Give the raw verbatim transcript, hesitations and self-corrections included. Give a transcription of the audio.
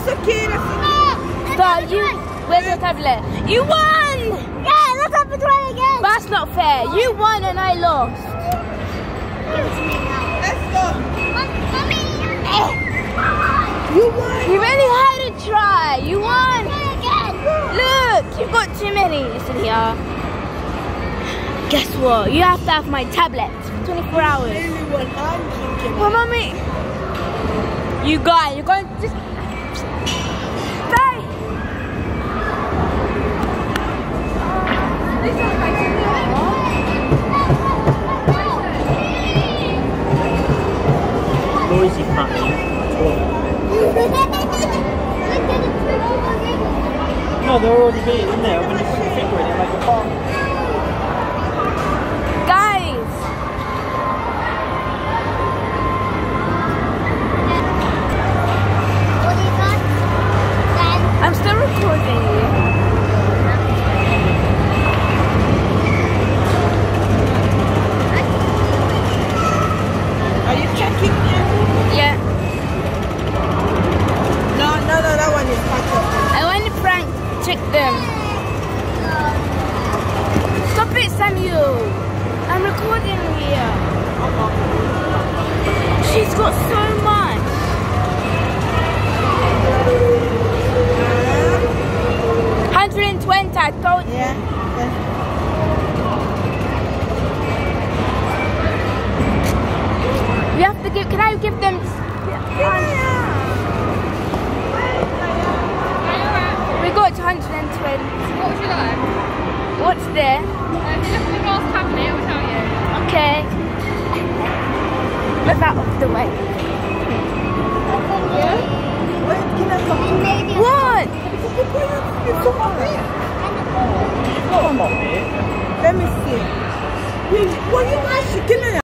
It's okay. Start, you. Where's your tablet? You won! Yeah, let's have it try again. That's not fair. You won and I lost. Give it to me now. Let's go. Mommy. You won. You really had to try. You won. Try again. Look, you've got too many. Listen here. Guess what? You have to have my tablet for twenty-four hours. Really what I'm thinking. Well, mommy. You got it. You're going to just... Bye. Noisy pattern. No, they're already being in there. I'm going to put your finger in it like a bomb. Guys. What do you got? Dad. I'm still recording you. Are you checking it? Yeah. No, no, no, that one is part of it. I want to prank trick them. Stop it, Samuel. I'm recording here. She's got so much. one hundred twenty, I told you. Yeah. You have to give, can I give them? We got one hundred twenty. What would you like? What's there? Uh, if you look at the glass cabinet, it will tell you. Okay. Move out of the way. Wait, can I come? What? It's over there. Let me see. What are you guys shaking?